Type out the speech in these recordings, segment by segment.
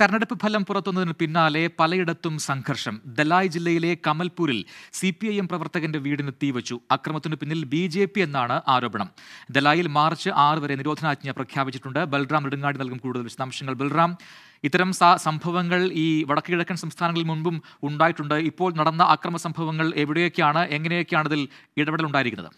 തെരഞ്ഞെടുപ്പ് ഫലം പുറത്തുവന്നതിന് പിന്നാലെ പലയിടത്തും സംഘർഷം. ദലായ് ജില്ലയിലെ കമൽപൂരിൽ Cpim പ്രവർത്തകന്റെ വീടിന് തീവച്ചു. അക്രമത്തിനു പിന്നിൽ BJP എന്നാണ് ആരോപണം. ദലായിൽ മാർച്ച് 6 വരെ നിരോധനാജ്ഞ പ്രഖ്യാപിച്ചിട്ടുണ്ട്. ബൽറാം നെടുങ്ങാടി നൽകും കൂടുതൽ വിശദാംശങ്ങൾ. ബൽറാം, ഇത്തരം സംഭവങ്ങൾ ഈ വടക്ക് കിഴക്കൻ സംസ്ഥാനങ്ങളിൽ മുൻപും ഉണ്ടായിട്ടുണ്ട്. ഇപ്പോൾ നടന്ന അക്രമ സംഭവങ്ങൾ എവിടെയൊക്കെയാണ്, എങ്ങനെയൊക്കെയാണ് ഇതിൽ ഇടപെടൽ ഉണ്ടായിരിക്കുന്നത്?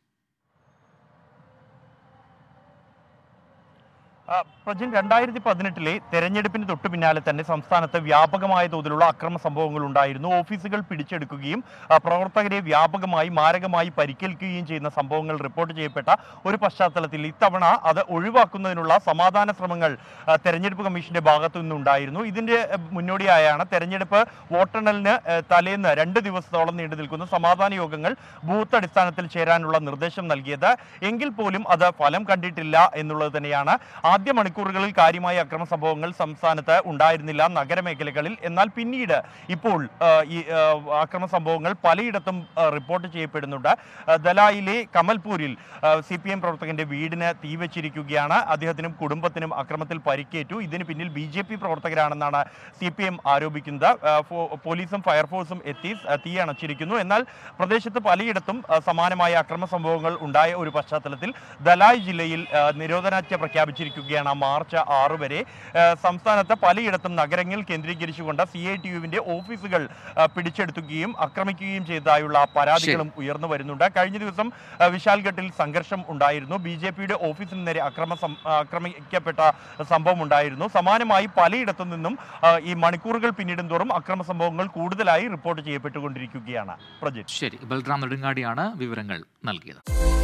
പ്രജിൻ, 2018 തെരഞ്ഞെടുപ്പിന് തൊട്ടു പിന്നാലെ തന്നെ സംസ്ഥാനത്ത് വ്യാപകമായ തോതിലുള്ള അക്രമ സംഭവങ്ങൾ ഉണ്ടായിരുന്നു. ഓഫീസുകൾ പിടിച്ചെടുക്കുകയും പ്രവർത്തകരെ വ്യാപകമായി മാരകമായി പരിക്കേൽക്കുകയും ചെയ്യുന്ന സംഭവങ്ങൾ റിപ്പോർട്ട് ചെയ്യപ്പെട്ട ഒരു പശ്ചാത്തലത്തിൽ ഇത്തവണ അത് ഒഴിവാക്കുന്നതിനുള്ള സമാധാന ശ്രമങ്ങൾ തെരഞ്ഞെടുപ്പ് കമ്മീഷന്റെ ഭാഗത്തു നിന്നുണ്ടായിരുന്നു. ഇതിന്റെ മുന്നോടിയായാണ് തെരഞ്ഞെടുപ്പ് വോട്ടെണ്ണലിന് തലേന്ന് 2 ദിവസത്തോളം നീണ്ടു നിൽക്കുന്ന സമാധാന യോഗങ്ങൾ ബൂത്ത് അടിസ്ഥാനത്തിൽ ചേരാനുള്ള നിർദ്ദേശം നൽകിയത്. എങ്കിൽ പോലും അത് ഫലം കണ്ടിട്ടില്ല എന്നുള്ളത് തന്നെയാണ്. ആദ്യ മണിക്കൂറുകളിൽ കാര്യമായ അക്രമ സംഭവങ്ങൾ സംസ്ഥാനത്ത് ഉണ്ടായിരുന്നില്ല നഗരമേഖലകളിൽ. എന്നാൽ പിന്നീട് ഇപ്പോൾ ഈ അക്രമ സംഭവങ്ങൾ പലയിടത്തും റിപ്പോർട്ട് ചെയ്യപ്പെടുന്നുണ്ട്. ദലായിലെ കമൽപൂരിൽ Cpim പ്രവർത്തകന്റെ വീടിന് തീവച്ചിരിക്കുകയാണ്. അദ്ദേഹത്തിനും കുടുംബത്തിനും അക്രമത്തിൽ പരിക്കേറ്റു. ഇതിന് പിന്നിൽ BJP പ്രവർത്തകരാണെന്നാണ് Cpim ആരോപിക്കുന്നത്. പോലീസും ഫയർഫോഴ്സും എത്തി തീ അണച്ചിരിക്കുന്നു. എന്നാൽ പ്രദേശത്ത് പലയിടത്തും സമാനമായ അക്രമ സംഭവങ്ങൾ ഉണ്ടായ ഒരു പശ്ചാത്തലത്തിൽ ദലായ് ജില്ലയിൽ നിരോധനാജ്ഞ പ്രഖ്യാപിച്ചിരിക്കുകയാണ് മാർച്ച് 6 വരെ. സംസ്ഥാനത്ത് പലയിടത്തും നഗരങ്ങൾ കേന്ദ്രീകരിച്ചുകൊണ്ട് CITUവിന്റെ ഓഫീസുകൾ പിടിച്ചെടുക്കുകയും ആക്രമിക്കുകയും ചെയ്തതായുള്ള പരാതികളും ഉയർന്നു വരുന്നുണ്ട്. കഴിഞ്ഞ ദിവസം വിശാൽഘട്ടിൽ സംഘർഷം ഉണ്ടായിരുന്നു. BJPയുടെ ഓഫീസിന് നേരെ ആക്രമിക്കപ്പെട്ട സംഭവം ഉണ്ടായിരുന്നു. സമാനമായി പലയിടത്തു നിന്നും ഈ മണിക്കൂറുകൾ പിന്നിടും തോറും അക്രമ സംഭവങ്ങൾ കൂടുതലായി റിപ്പോർട്ട് ചെയ്യപ്പെട്ടുകൊണ്ടിരിക്കുകയാണ്. പ്രജിത്ത്. ശരി, ബൽറാം നെടുങ്ങാടിയാണ് വിവരങ്ങൾ നൽകിയത്.